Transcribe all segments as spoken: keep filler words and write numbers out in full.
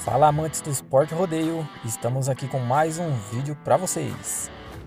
Fala, amantes do esporte rodeio, estamos aqui com mais um vídeo para vocês.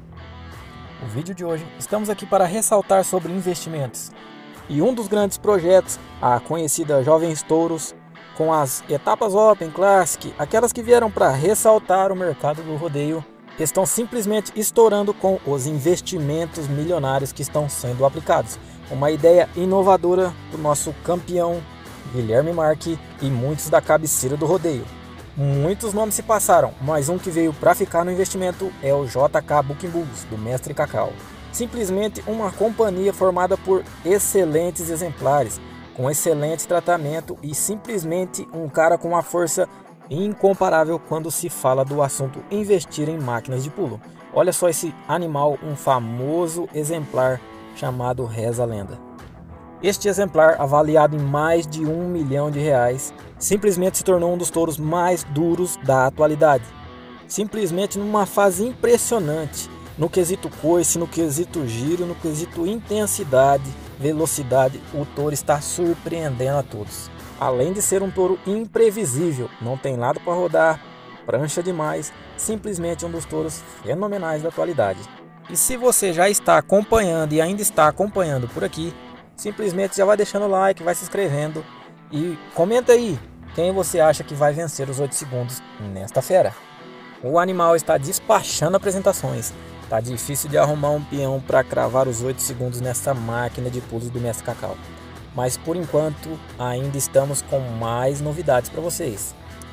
O vídeo de hoje estamos aqui para ressaltar sobre investimentos e um dos grandes projetos, a conhecida Jovens Touros, com as etapas Open, Classic, aquelas que vieram para ressaltar o mercado do rodeio, estão simplesmente estourando com os investimentos milionários que estão sendo aplicados. Uma ideia inovadora do nosso campeão Guilherme Marque e muitos da cabeceira do rodeio. Muitos nomes se passaram, mas um que veio para ficar no investimento é o J K Booking Bulls, do Mestre Cacau. Simplesmente uma companhia formada por excelentes exemplares, com excelente tratamento e simplesmente um cara com uma força incomparável quando se fala do assunto investir em máquinas de pulo. Olha só esse animal, um famoso exemplar chamado Reza a Lenda. Este exemplar, avaliado em mais de um milhão de reais, simplesmente se tornou um dos touros mais duros da atualidade. Simplesmente numa fase impressionante, no quesito coice, no quesito giro, no quesito intensidade, velocidade, o touro está surpreendendo a todos. Além de ser um touro imprevisível, não tem lado para rodar, prancha demais, simplesmente um dos touros fenomenais da atualidade. E se você já está acompanhando e ainda está acompanhando por aqui, simplesmente já vai deixando o like, vai se inscrevendo e comenta aí quem você acha que vai vencer os oito segundos nesta fera. O animal está despachando apresentações, tá difícil de arrumar um peão para cravar os oito segundos nessa máquina de pulos do Mestre Cacau. Mas por enquanto ainda estamos com mais novidades para vocês.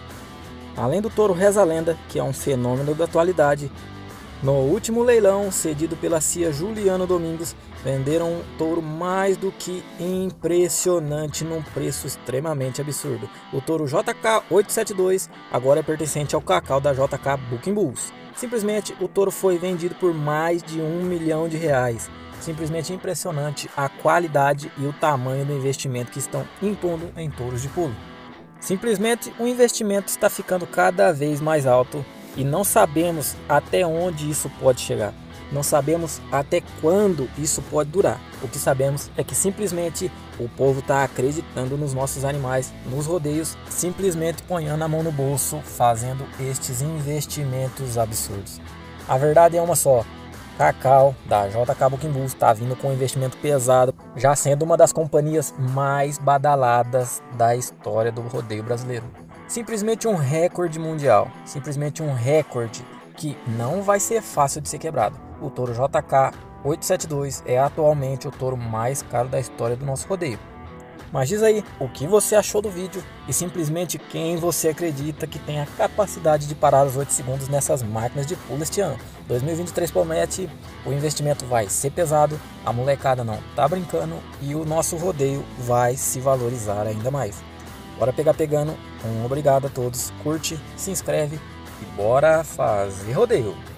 Além do touro Reza a Lenda, que é um fenômeno da atualidade, no último leilão cedido pela C I A Juliano Domingos, venderam um touro mais do que impressionante num preço extremamente absurdo. O touro J K oitocentos e setenta e dois agora é pertencente ao Cacau da J K Booking Bulls. Simplesmente o touro foi vendido por mais de um milhão de reais. Simplesmente impressionante a qualidade e o tamanho do investimento que estão impondo em touros de pulo. Simplesmente o investimento está ficando cada vez mais alto e não sabemos até onde isso pode chegar. Não sabemos até quando isso pode durar. O que sabemos é que simplesmente o povo está acreditando nos nossos animais, nos rodeios, simplesmente ponhando a mão no bolso, fazendo estes investimentos absurdos. A verdade é uma só. Cacau da J K Booking Bulls está vindo com um investimento pesado, já sendo uma das companhias mais badaladas da história do rodeio brasileiro. Simplesmente um recorde mundial, simplesmente um recorde que não vai ser fácil de ser quebrado. O touro J K oitocentos e setenta e dois é atualmente o touro mais caro da história do nosso rodeio. Mas diz aí o que você achou do vídeo e simplesmente quem você acredita que tem a capacidade de parar os oito segundos nessas máquinas de pulo este ano. dois mil e vinte e três promete, o investimento vai ser pesado, a molecada não tá brincando e o nosso rodeio vai se valorizar ainda mais. Bora pegar pegando, um obrigado a todos, curte, se inscreve e bora fazer rodeio!